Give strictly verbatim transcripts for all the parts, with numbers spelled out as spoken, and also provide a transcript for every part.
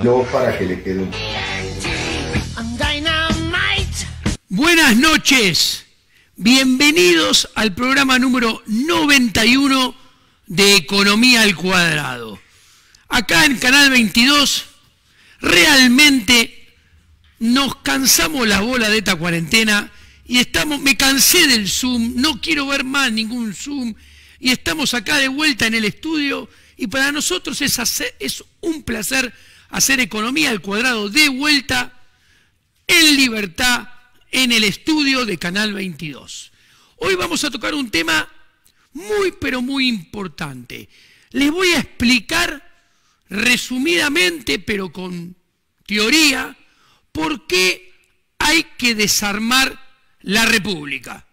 Yo para que le quede un... Buenas noches, bienvenidos al programa número noventa y uno de Economía al Cuadrado. Acá en Canal veintidós realmente nos cansamos la bola de esta cuarentena y estamos, me cansé del Zoom, no quiero ver más ningún Zoom y estamos acá de vuelta en el estudio y para nosotros es, hacer, es un placer hacer Economía al Cuadrado de vuelta en libertad en el estudio de Canal veintidós. Hoy vamos a tocar un tema muy pero muy importante. Les voy a explicar resumidamente pero con teoría por qué hay que desarmar la República.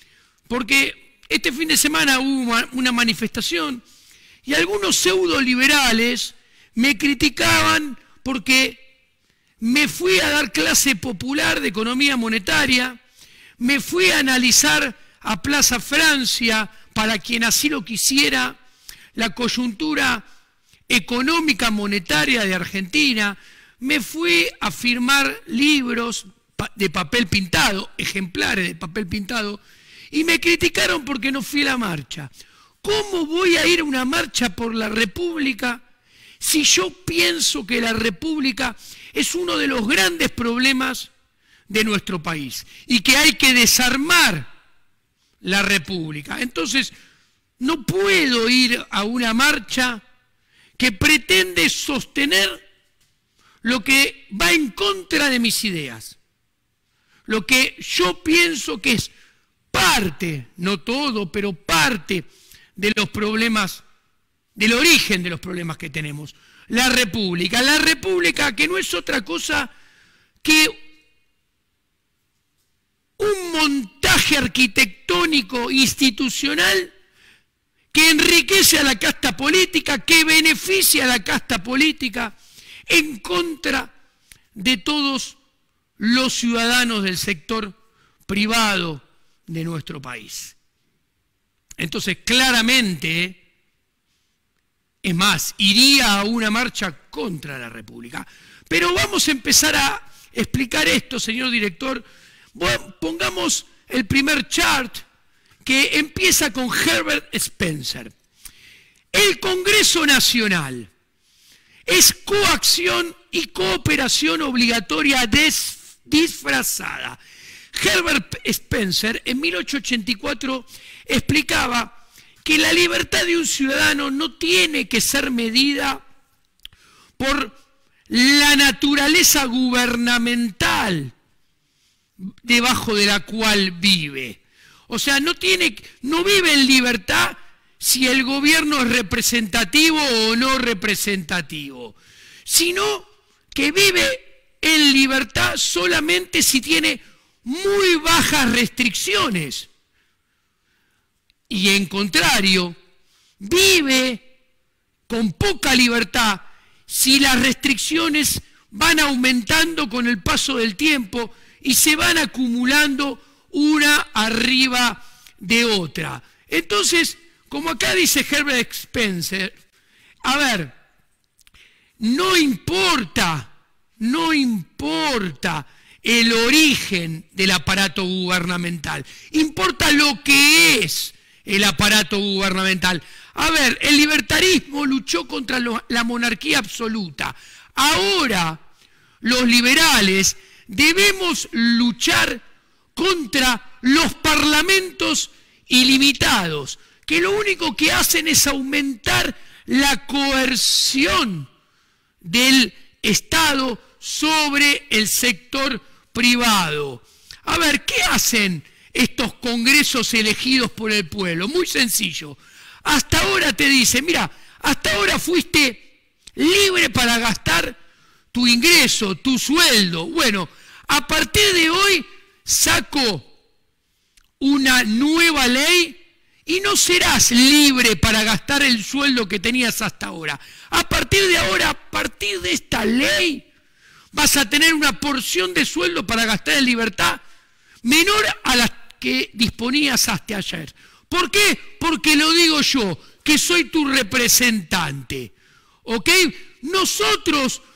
Porque este fin de semana hubo una manifestación y algunos pseudo-liberales me criticaban porque me fui a dar clase popular de economía monetaria, me fui a analizar a Plaza Francia, para quien así lo quisiera, la coyuntura económica monetaria de Argentina, me fui a firmar libros de papel pintado, ejemplares de papel pintado, y me criticaron porque no fui a la marcha. ¿Cómo voy a ir a una marcha por la República si yo pienso que la República es uno de los grandes problemas de nuestro país y que hay que desarmar la República? Entonces, no puedo ir a una marcha que pretende sostener lo que va en contra de mis ideas, lo que yo pienso que es parte, no todo, pero parte de los problemas, del origen de los problemas que tenemos. La República, la República que no es otra cosa que un montaje arquitectónico institucional que enriquece a la casta política, que beneficia a la casta política en contra de todos los ciudadanos del sector privado de nuestro país. Entonces, claramente, es más, iría a una marcha contra la República. Pero vamos a empezar a explicar esto, señor director. Bueno, pongamos el primer chart que empieza con Herbert Spencer. El Congreso Nacional es coacción y cooperación obligatoria des, disfrazada. Herbert Spencer en mil ochocientos ochenta y cuatro explicaba que la libertad de un ciudadano no tiene que ser medida por la naturaleza gubernamental debajo de la cual vive. O sea, no, tiene, no vive en libertad si el gobierno es representativo o no representativo, sino que vive en libertad solamente si tiene muy bajas restricciones. Y en contrario, vive con poca libertad si las restricciones van aumentando con el paso del tiempo y se van acumulando una arriba de otra. Entonces, como acá dice Herbert Spencer, a ver, no importa, no importa el origen del aparato gubernamental, importa lo que es el aparato gubernamental. A ver, el libertarismo luchó contra lo, la monarquía absoluta. Ahora, los liberales debemos luchar contra los parlamentos ilimitados, que lo único que hacen es aumentar la coerción del Estado sobre el sector privado. A ver, ¿qué hacen estos congresos elegidos por el pueblo? Muy sencillo. Hasta ahora te dicen, mira, hasta ahora fuiste libre para gastar tu ingreso, tu sueldo. Bueno, a partir de hoy saco una nueva ley y no serás libre para gastar el sueldo que tenías hasta ahora. A partir de ahora, a partir de esta ley, vas a tener una porción de sueldo para gastar en libertad menor a la que disponías hasta ayer. ¿Por qué? Porque lo digo yo, que soy tu representante. ¿Ok? Nosotros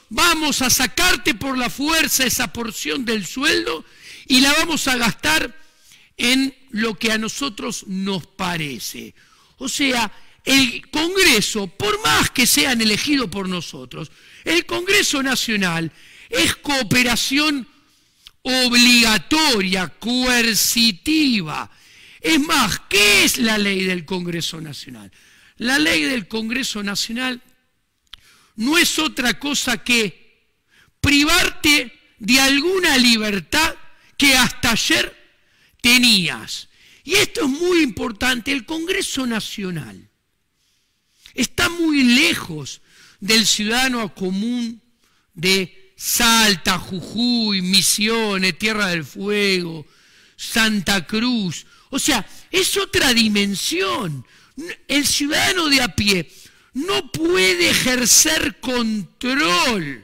vamos a sacarte por la fuerza esa porción del sueldo y la vamos a gastar en lo que a nosotros nos parece. O sea, el Congreso, por más que sean elegidos por nosotros, el Congreso Nacional es cooperación obligatoria, coercitiva. Es más, ¿qué es la ley del Congreso Nacional? La ley del Congreso Nacional no es otra cosa que privarte de alguna libertad que hasta ayer tenías. Y esto es muy importante, el Congreso Nacional está muy lejos del ciudadano común de Salta, Jujuy, Misiones, Tierra del Fuego, Santa Cruz. O sea, es otra dimensión. El ciudadano de a pie no puede ejercer control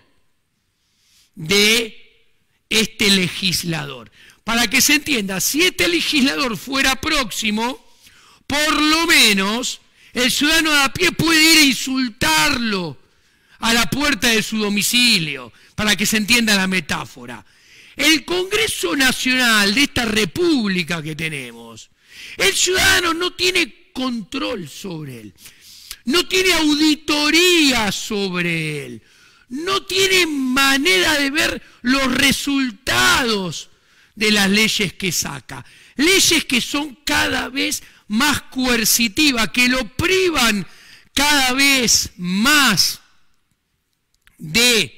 de este legislador. Para que se entienda, si este legislador fuera próximo, por lo menos el ciudadano de a pie puede ir a insultarlo a la puerta de su domicilio, para que se entienda la metáfora. El Congreso Nacional de esta república que tenemos, el ciudadano no tiene control sobre él, no tiene auditoría sobre él, no tiene manera de ver los resultados de las leyes que saca. Leyes que son cada vez más coercitivas, que lo privan cada vez más de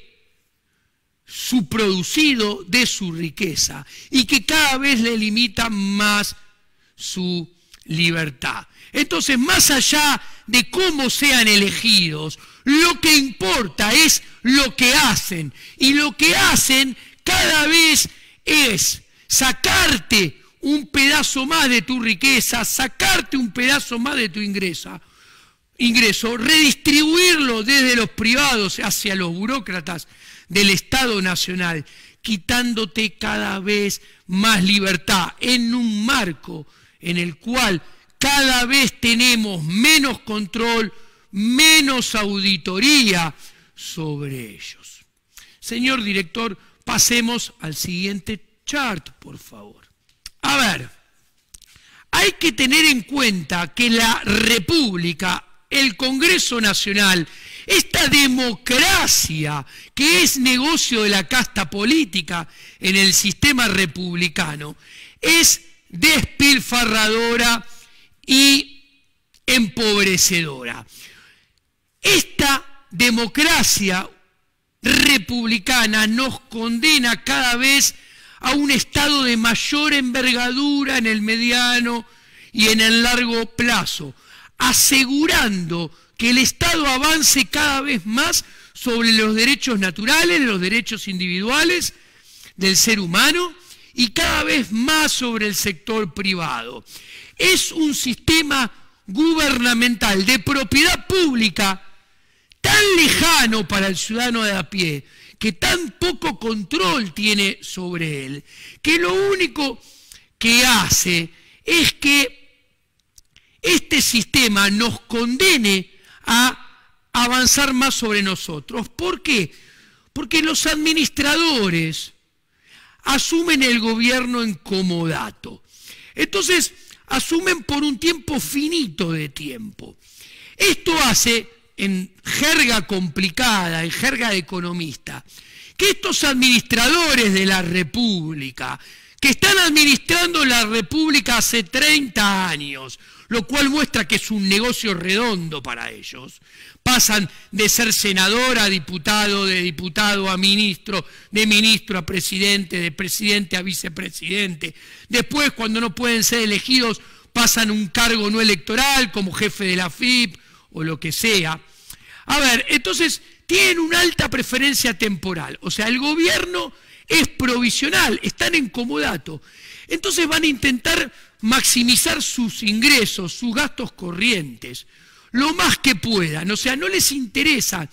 su producido, de su riqueza, y que cada vez le limitan más su libertad. Entonces, más allá de cómo sean elegidos, lo que importa es lo que hacen, y lo que hacen cada vez es sacarte un pedazo más de tu riqueza, sacarte un pedazo más de tu ingreso, ingreso, redistribuirlo desde los privados hacia los burócratas del Estado Nacional, quitándote cada vez más libertad en un marco en el cual cada vez tenemos menos control, menos auditoría sobre ellos. Señor director, pasemos al siguiente chart, por favor. A ver, hay que tener en cuenta que la República, el Congreso Nacional, esta democracia que es negocio de la casta política en el sistema republicano, es despilfarradora y empobrecedora. Esta democracia republicana nos condena cada vez a un estado de mayor envergadura en el mediano y en el largo plazo, asegurando que el Estado avance cada vez más sobre los derechos naturales, los derechos individuales del ser humano y cada vez más sobre el sector privado. Es un sistema gubernamental de propiedad pública tan lejano para el ciudadano de a pie, que tan poco control tiene sobre él, que lo único que hace es que este sistema nos condene a avanzar más sobre nosotros. ¿Por qué? Porque los administradores asumen el gobierno en comodato. Entonces, asumen por un tiempo finito de tiempo. Esto hace, en jerga complicada, en jerga de economista, que estos administradores de la República, que están administrando la República hace treinta años, lo cual muestra que es un negocio redondo para ellos, pasan de ser senador a diputado, de diputado a ministro, de ministro a presidente, de presidente a vicepresidente. Después, cuando no pueden ser elegidos, pasan un cargo no electoral como jefe de la A F I P o lo que sea. A ver, entonces tienen una alta preferencia temporal, o sea, el gobierno es provisional, están en comodato. Entonces van a intentar maximizar sus ingresos, sus gastos corrientes, lo más que puedan. O sea, no les interesa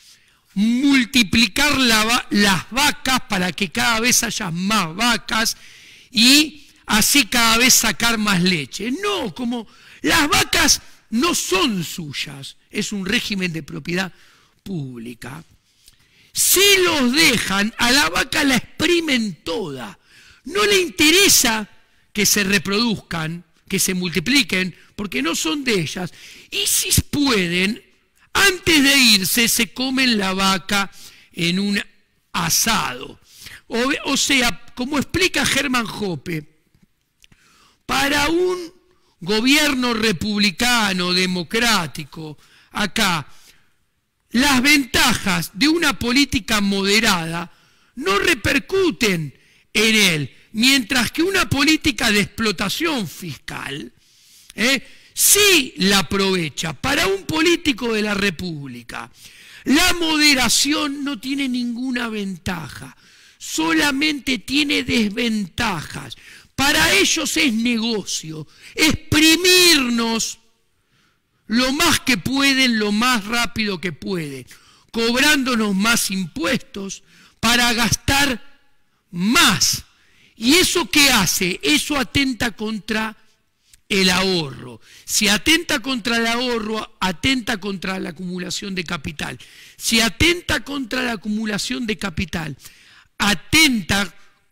multiplicar la, las vacas para que cada vez haya más vacas y así cada vez sacar más leche. No, como las vacas no son suyas, es un régimen de propiedad pública. Si los dejan, a la vaca la exprimen toda. No le interesa que se reproduzcan, que se multipliquen, porque no son de ellas. Y si pueden, antes de irse, se comen la vaca en un asado. O, o sea, como explica Hermann Hoppe, para un gobierno republicano, democrático, acá, las ventajas de una política moderada no repercuten en él, mientras que una política de explotación fiscal eh, sí la aprovecha. Para un político de la República, la moderación no tiene ninguna ventaja, solamente tiene desventajas. Para ellos es negocio, exprimirnos lo más que pueden, lo más rápido que pueden, cobrándonos más impuestos para gastar más. ¿Y eso qué hace? Eso atenta contra el ahorro. Si atenta contra el ahorro, atenta contra la acumulación de capital. Si atenta contra la acumulación de capital, atenta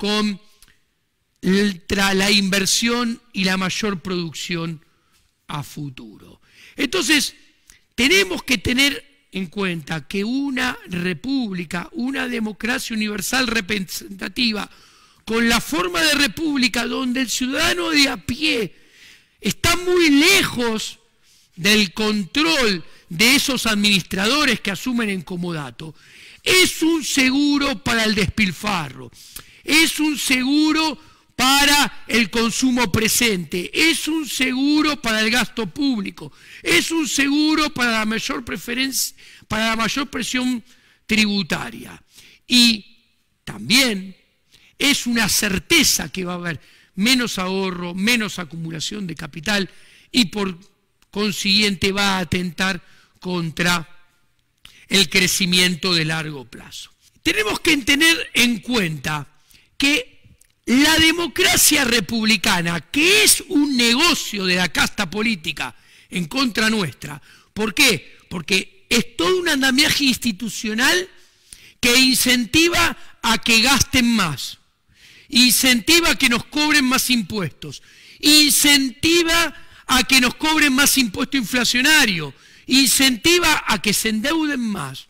contra la inversión y la mayor producción a futuro. Entonces, tenemos que tener en cuenta que una república, una democracia universal representativa, con la forma de república donde el ciudadano de a pie está muy lejos del control de esos administradores que asumen en comodato, es un seguro para el despilfarro, es un seguro para el consumo presente, es un seguro para el gasto público, es un seguro para la mayor preferencia, para la mayor presión tributaria. Y también es una certeza que va a haber menos ahorro, menos acumulación de capital y por consiguiente va a atentar contra el crecimiento de largo plazo. Tenemos que tener en cuenta que la democracia republicana, que es un negocio de la casta política en contra nuestra, ¿por qué? Porque es todo un andamiaje institucional que incentiva a que gasten más, incentiva a que nos cobren más impuestos, incentiva a que nos cobren más impuesto inflacionario, incentiva a que se endeuden más.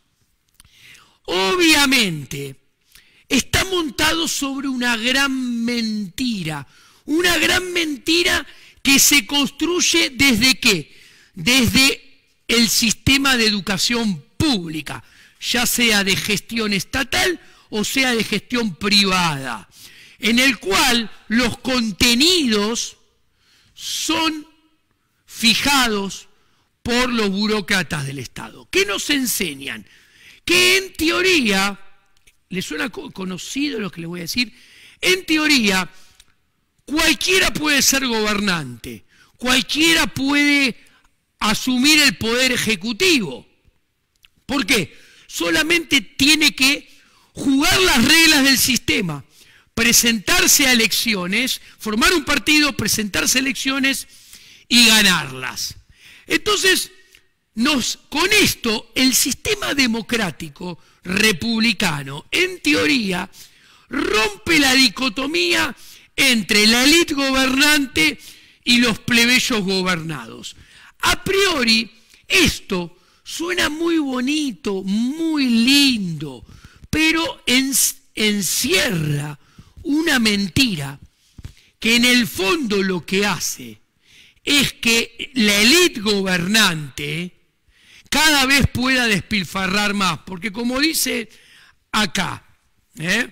Obviamente, está montado sobre una gran mentira, una gran mentira que se construye ¿desde qué? Desde el sistema de educación pública, ya sea de gestión estatal o sea de gestión privada, en el cual los contenidos son fijados por los burócratas del Estado. ¿Qué nos enseñan? Que en teoría, ¿les suena conocido lo que les voy a decir? En teoría, cualquiera puede ser gobernante, cualquiera puede asumir el poder ejecutivo. ¿Por qué? Solamente tiene que jugar las reglas del sistema, presentarse a elecciones, formar un partido, presentarse a elecciones y ganarlas. Entonces, nos, con esto, el sistema democrático republicano, en teoría, rompe la dicotomía entre la élite gobernante y los plebeyos gobernados. A priori, esto suena muy bonito, muy lindo, pero en, encierra una mentira que en el fondo lo que hace es que la élite gobernante cada vez pueda despilfarrar más, porque como dice acá, ¿eh?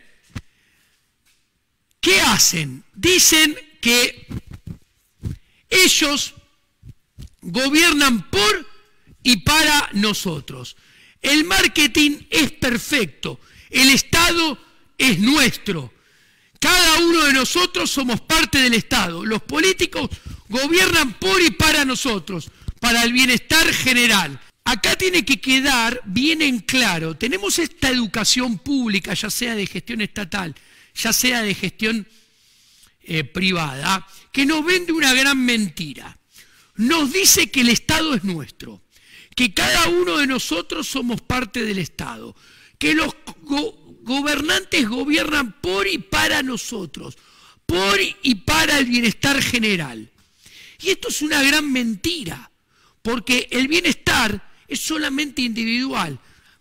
¿qué hacen? Dicen que ellos gobiernan por y para nosotros. El marketing es perfecto, el Estado es nuestro, cada uno de nosotros somos parte del Estado, los políticos gobiernan por y para nosotros, para el bienestar general. Acá tiene que quedar bien en claro, tenemos esta educación pública, ya sea de gestión estatal, ya sea de gestión eh, privada, que nos vende una gran mentira. Nos dice que el Estado es nuestro, que cada uno de nosotros somos parte del Estado, que los go- gobernantes gobiernan por y para nosotros, por y para el bienestar general. Y esto es una gran mentira, porque el bienestar es solamente individual,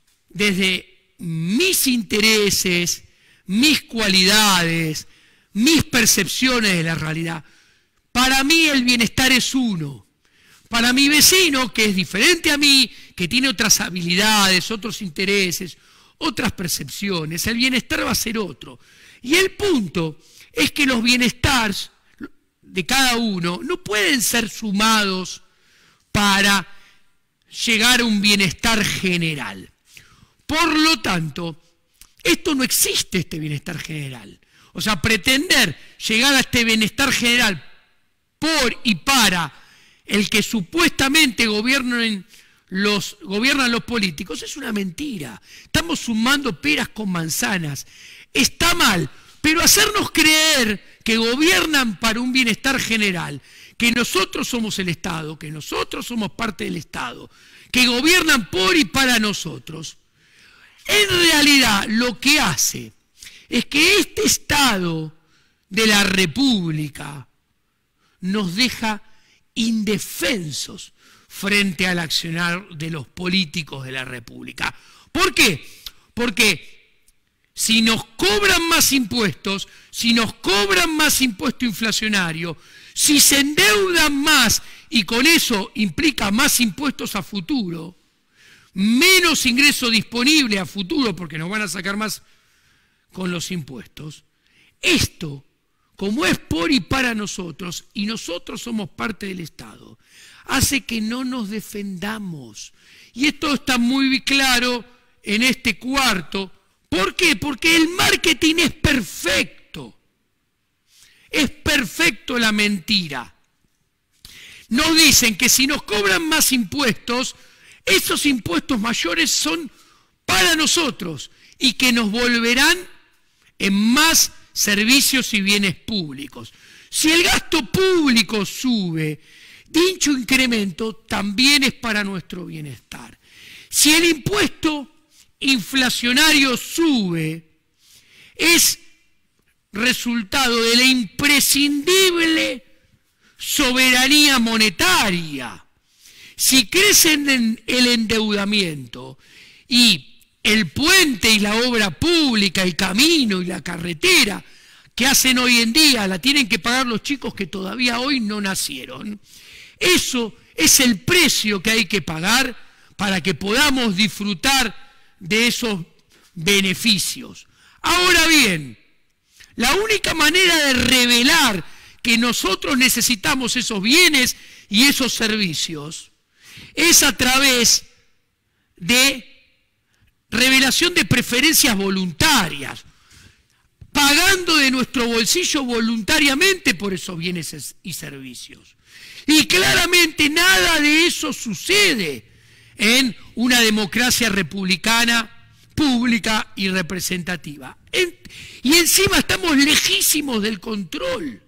desde mis intereses, mis cualidades, mis percepciones de la realidad. Para mí el bienestar es uno. Para mi vecino, que es diferente a mí, que tiene otras habilidades, otros intereses, otras percepciones, el bienestar va a ser otro. Y el punto es que los bienestares de cada uno no pueden ser sumados para llegar a un bienestar general. Por lo tanto, esto no existe, este bienestar general. O sea, pretender llegar a este bienestar general por y para el que supuestamente gobiernan los, gobiernan los políticos es una mentira. Estamos sumando peras con manzanas. Está mal, pero hacernos creer que gobiernan para un bienestar general, que nosotros somos el Estado, que nosotros somos parte del Estado, que gobiernan por y para nosotros, en realidad lo que hace es que este Estado de la República nos deja indefensos frente al accionar de los políticos de la República. ¿Por qué? Porque si nos cobran más impuestos, si nos cobran más impuesto inflacionario, si se endeudan más y con eso implica más impuestos a futuro, menos ingreso disponible a futuro porque nos van a sacar más con los impuestos, esto, como es por y para nosotros, y nosotros somos parte del Estado, hace que no nos defendamos. Y esto está muy claro en este cuarto. ¿Por qué? Porque el marketing es perfecto. Es perfecto la mentira. Nos dicen que si nos cobran más impuestos, esos impuestos mayores son para nosotros y que nos volverán en más servicios y bienes públicos. Si el gasto público sube, dicho incremento también es para nuestro bienestar. Si el impuesto inflacionario sube, es resultado de la imprescindible soberanía monetaria. Si crece el endeudamiento y el puente y la obra pública, el camino y la carretera que hacen hoy en día la tienen que pagar los chicos que todavía hoy no nacieron, eso es el precio que hay que pagar para que podamos disfrutar de esos beneficios. Ahora bien, la única manera de revelar que nosotros necesitamos esos bienes y esos servicios es a través de revelación de preferencias voluntarias, pagando de nuestro bolsillo voluntariamente por esos bienes y servicios. Y claramente nada de eso sucede en una democracia republicana, pública y representativa. En, y encima estamos lejísimos del control.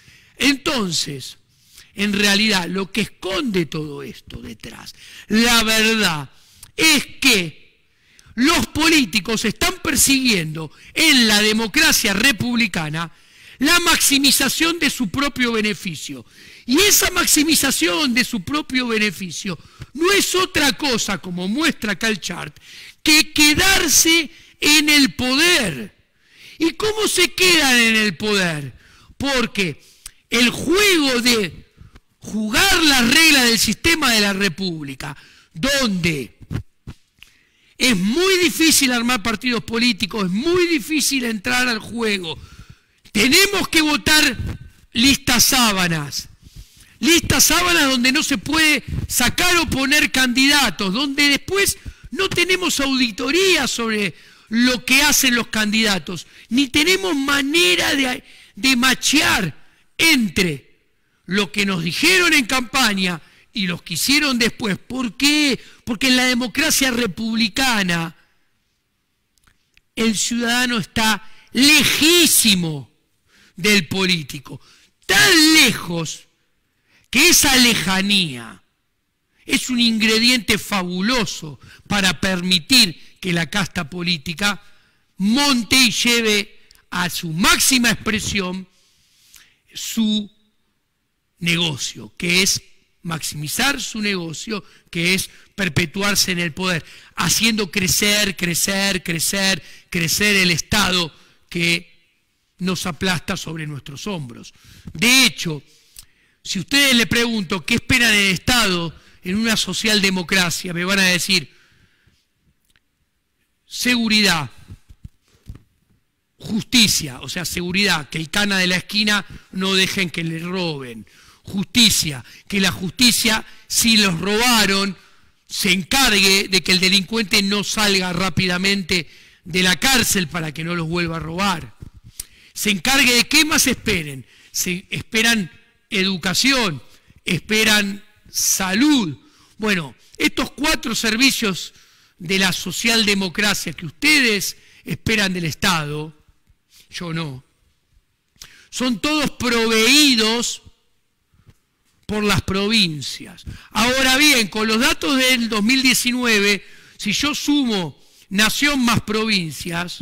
Entonces, en realidad, lo que esconde todo esto detrás, la verdad, es que los políticos están persiguiendo en la democracia republicana la maximización de su propio beneficio. Y esa maximización de su propio beneficio no es otra cosa, como muestra acá el chart, que quedarse en el poder. ¿Y cómo se quedan en el poder? Porque el juego de jugar las reglas del sistema de la República, donde es muy difícil armar partidos políticos, es muy difícil entrar al juego. Tenemos que votar listas sábanas. Listas sábanas donde no se puede sacar o poner candidatos, donde después no tenemos auditoría sobre lo que hacen los candidatos, ni tenemos manera de, de machear entre lo que nos dijeron en campaña y los que hicieron después. ¿Por qué? Porque en la democracia republicana el ciudadano está lejísimo del político, tan lejos que esa lejanía es un ingrediente fabuloso para permitir que la casta política monte y lleve a su máxima expresión su negocio, que es maximizar su negocio, que es perpetuarse en el poder, haciendo crecer, crecer, crecer, crecer el Estado que nos aplasta sobre nuestros hombros. De hecho, si ustedes le pregunto qué esperan del Estado en una socialdemocracia, me van a decir seguridad, justicia, o sea, seguridad, que el cana de la esquina no dejen que le roben. Justicia, que la justicia, si los robaron, se encargue de que el delincuente no salga rápidamente de la cárcel para que no los vuelva a robar. Se encargue de qué más esperen. Se esperan educación, esperan salud. Bueno, estos cuatro servicios de la socialdemocracia que ustedes esperan del Estado, yo no, son todos proveídos por las provincias. Ahora bien, con los datos del dos mil diecinueve, si yo sumo nación más provincias,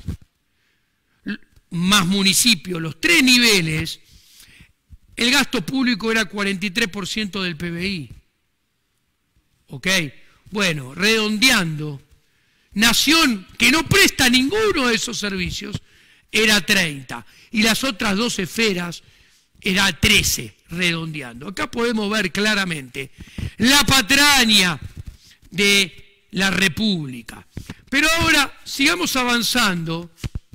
más municipios, los tres niveles, el gasto público era cuarenta y tres por ciento del P B I. ¿Ok? Bueno, redondeando, nación que no presta ninguno de esos servicios era treinta, y las otras dos esferas era trece, redondeando. Acá podemos ver claramente la patraña de la República. Pero ahora sigamos avanzando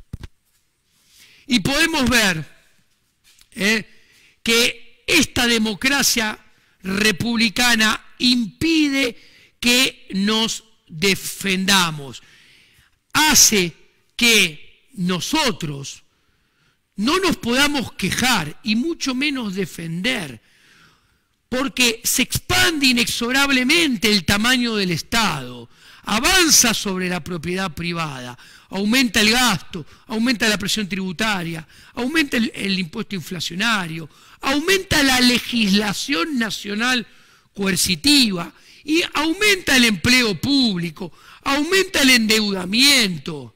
y podemos ver eh, que esta democracia republicana impide que nos defendamos, hace que nosotros no nos podamos quejar y mucho menos defender, porque se expande inexorablemente el tamaño del Estado, avanza sobre la propiedad privada, aumenta el gasto, aumenta la presión tributaria, aumenta el, el impuesto inflacionario, aumenta la legislación nacional coercitiva y aumenta el empleo público, aumenta el endeudamiento.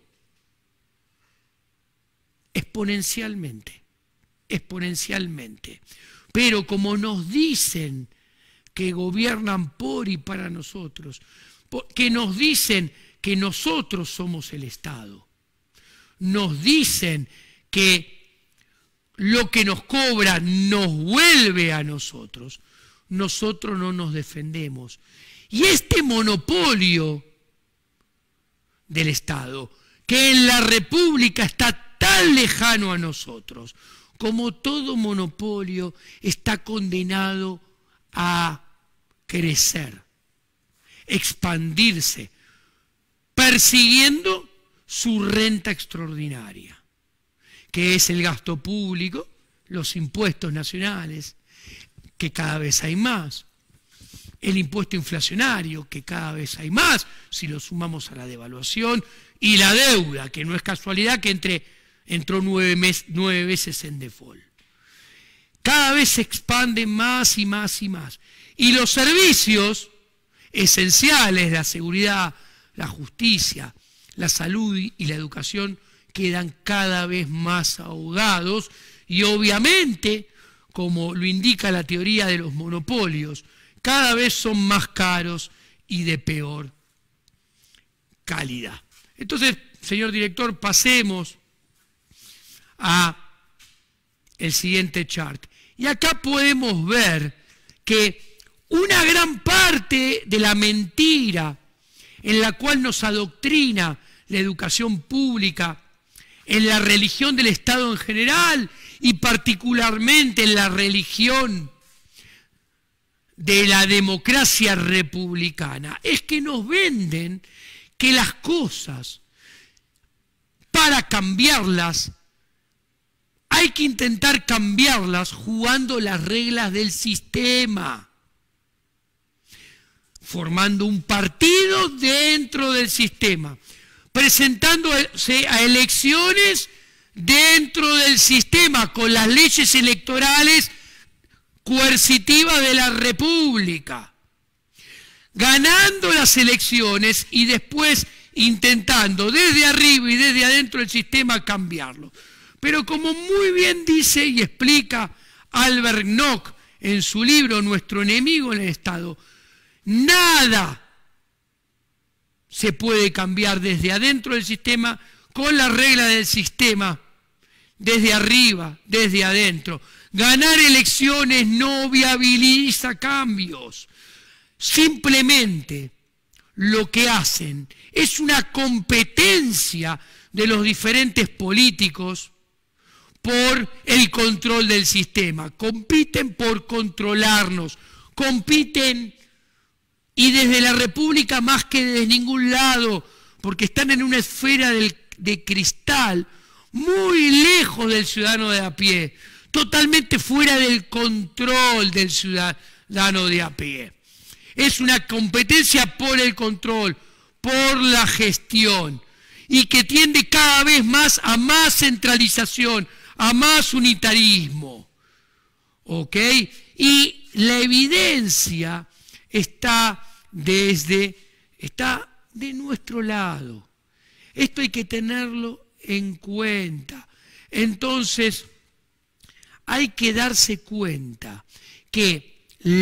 Exponencialmente, exponencialmente. Pero como nos dicen que gobiernan por y para nosotros, que nos dicen que nosotros somos el Estado, nos dicen que lo que nos cobran nos vuelve a nosotros, nosotros no nos defendemos. Y este monopolio del Estado, que en la República está tan lejano a nosotros, como todo monopolio, está condenado a crecer, expandirse, persiguiendo su renta extraordinaria, que es el gasto público, los impuestos nacionales, que cada vez hay más, el impuesto inflacionario, que cada vez hay más, si lo sumamos a la devaluación, y la deuda, que no es casualidad que entre, entró nueve, mes, nueve veces en default. Cada vez se expande más y más y más. Y los servicios esenciales, la seguridad, la justicia, la salud y la educación, quedan cada vez más ahogados y obviamente, como lo indica la teoría de los monopolios, cada vez son más caros y de peor calidad. Entonces, señor director, pasemos a el siguiente chart. Y acá podemos ver que una gran parte de la mentira en la cual nos adoctrina la educación pública, en la religión del Estado en general y particularmente en la religión de la democracia republicana, es que nos venden que las cosas, para cambiarlas, hay que intentar cambiarlas jugando las reglas del sistema, formando un partido dentro del sistema, presentándose a elecciones dentro del sistema con las leyes electorales coercitivas de la República, ganando las elecciones y después intentando desde arriba y desde adentro del sistema cambiarlo. Pero como muy bien dice y explica Albert Nock en su libro Nuestro enemigo en el Estado, nada se puede cambiar desde adentro del sistema con la regla del sistema, desde arriba, desde adentro. Ganar elecciones no viabiliza cambios. Simplemente lo que hacen es una competencia de los diferentes políticos por el control del sistema. Compiten por controlarnos, compiten y desde la República más que desde ningún lado, porque están en una esfera del, de cristal muy lejos del ciudadano de a pie, totalmente fuera del control del ciudadano de a pie. Es una competencia por el control, por la gestión, y que tiende cada vez más a más centralización, a más unitarismo. ¿Ok? Y la evidencia está desde, está de nuestro lado. Esto hay que tenerlo en cuenta. Entonces, hay que darse cuenta que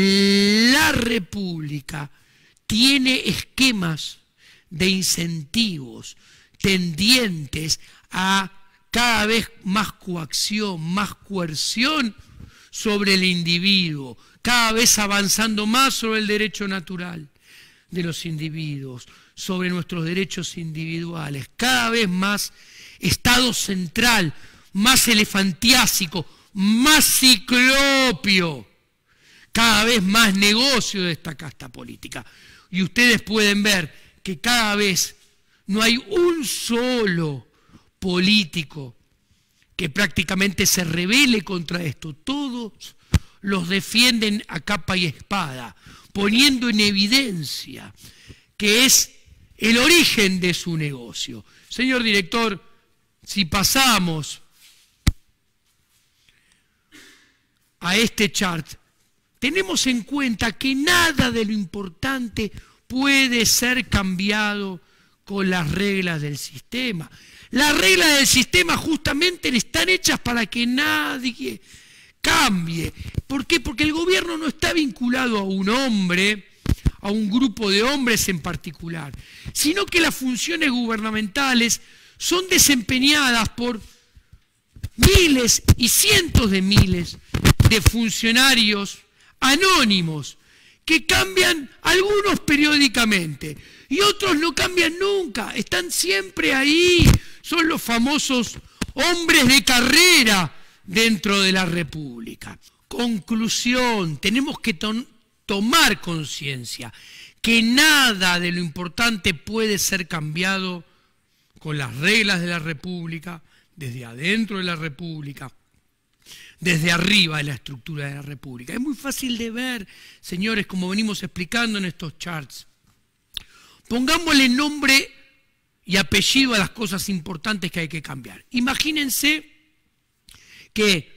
la República tiene esquemas de incentivos tendientes a cada vez más coacción, más coerción sobre el individuo, cada vez avanzando más sobre el derecho natural de los individuos, sobre nuestros derechos individuales, cada vez más Estado central, más elefantiásico, más ciclopio, cada vez más negocio de esta casta política. Y ustedes pueden ver que cada vez no hay un solo político que prácticamente se rebele contra esto. Todos los defienden a capa y espada, poniendo en evidencia que es el origen de su negocio. Señor director, si pasamos a este chart, tenemos en cuenta que nada de lo importante puede ser cambiado con las reglas del sistema. Las reglas del sistema justamente están hechas para que nadie cambie. ¿Por qué? Porque el gobierno no está vinculado a un hombre, a un grupo de hombres en particular, sino que las funciones gubernamentales son desempeñadas por miles y cientos de miles de funcionarios anónimos que cambian algunos periódicamente y otros no cambian nunca, están siempre ahí, son los famosos hombres de carrera dentro de la República. Conclusión, tenemos que to- tomar conciencia que nada de lo importante puede ser cambiado con las reglas de la República, desde adentro de la República, desde arriba de la estructura de la República. Es muy fácil de ver, señores, como venimos explicando en estos charts. Pongámosle nombre y apellido a las cosas importantes que hay que cambiar. Imagínense que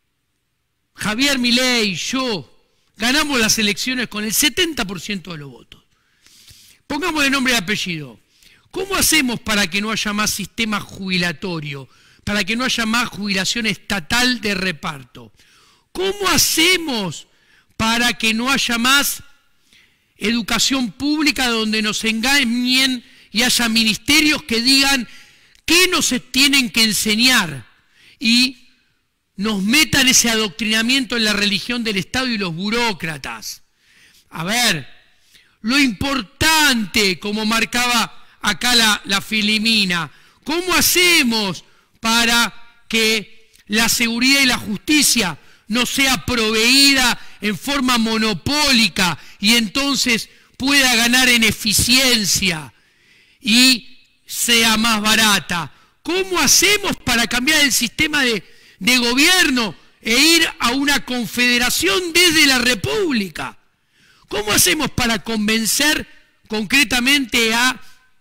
Javier Milei y yo ganamos las elecciones con el setenta por ciento de los votos. Pongámosle nombre y apellido. ¿Cómo hacemos para que no haya más sistema jubilatorio? Para que no haya más jubilación estatal de reparto. ¿Cómo hacemos para que no haya más educación pública donde nos engañen y haya ministerios que digan qué nos tienen que enseñar y nos metan ese adoctrinamiento en la religión del Estado y los burócratas? A ver, lo importante, como marcaba acá la, la Filimina, ¿cómo hacemos para que la seguridad y la justicia no sea proveída en forma monopólica y entonces pueda ganar en eficiencia y sea más barata? ¿Cómo hacemos para cambiar el sistema de, de gobierno e ir a una confederación desde la República? ¿Cómo hacemos para convencer concretamente a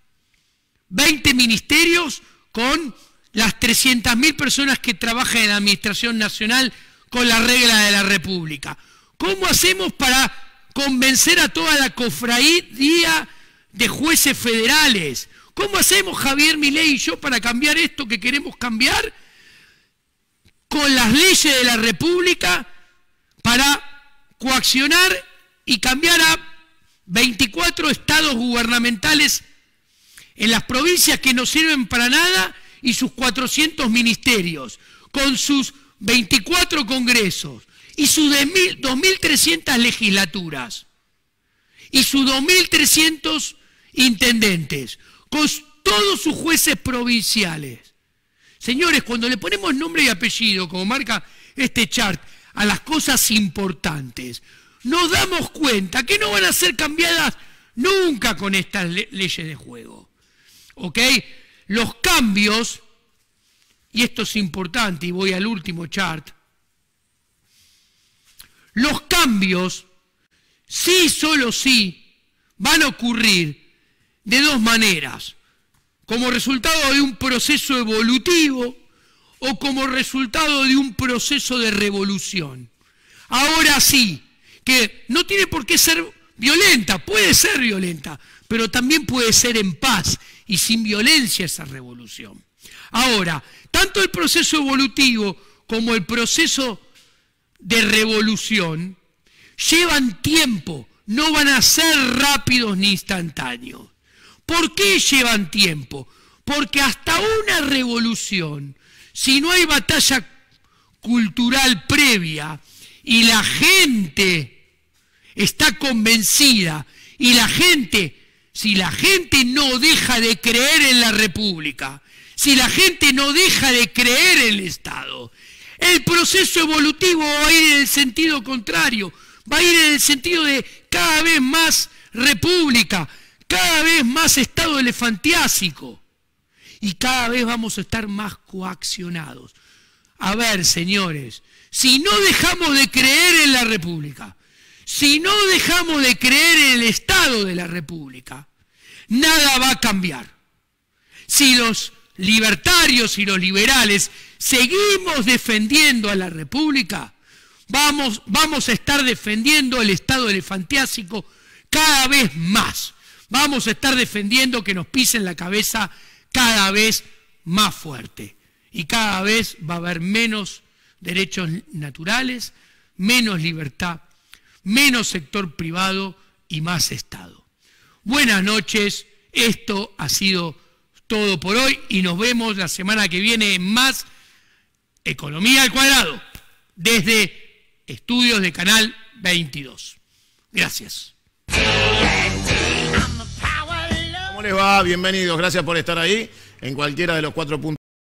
veinte ministerios con las trescientas mil personas que trabajan en la Administración Nacional con la regla de la República? ¿Cómo hacemos para convencer a toda la cofradía de jueces federales? ¿Cómo hacemos Javier Milei y yo para cambiar esto que queremos cambiar? Con las leyes de la República para coaccionar y cambiar a veinticuatro estados gubernamentales en las provincias que no sirven para nada y sus cuatrocientos ministerios, con sus veinticuatro congresos y sus dos mil trescientas legislaturas y sus dos mil trescientos intendentes, con todos sus jueces provinciales. Señores, cuando le ponemos nombre y apellido, como marca este chart, a las cosas importantes, nos damos cuenta que no van a ser cambiadas nunca con estas le- leyes de juego. ¿Ok? Los cambios, y esto es importante, y voy al último chart, los cambios, sí, solo sí, van a ocurrir de dos maneras, como resultado de un proceso evolutivo o como resultado de un proceso de revolución. Ahora sí, que no tiene por qué ser violenta, puede ser violenta, pero también puede ser en paz y sin violencia esa revolución. Ahora, tanto el proceso evolutivo como el proceso de revolución llevan tiempo, no van a ser rápidos ni instantáneos. ¿Por qué llevan tiempo? Porque hasta una revolución, si no hay batalla cultural previa y la gente está convencida y la gente, si la gente no deja de creer en la República, si la gente no deja de creer en el Estado, el proceso evolutivo va a ir en el sentido contrario, va a ir en el sentido de cada vez más república, cada vez más Estado elefantiásico y cada vez vamos a estar más coaccionados. A ver, señores, si no dejamos de creer en la República, si no dejamos de creer en el Estado de la República, nada va a cambiar. Si los libertarios y los liberales seguimos defendiendo a la República, vamos, vamos a estar defendiendo el Estado elefantiásico cada vez más. Vamos a estar defendiendo que nos pisen la cabeza cada vez más fuerte. Y cada vez va a haber menos derechos naturales, menos libertad, menos sector privado y más Estado. Buenas noches, esto ha sido todo por hoy y nos vemos la semana que viene en más Economía al Cuadrado, desde Estudios de Canal veintidós. Gracias. ¿Cómo les va? Bienvenidos, gracias por estar ahí en cualquiera de los cuatro puntos.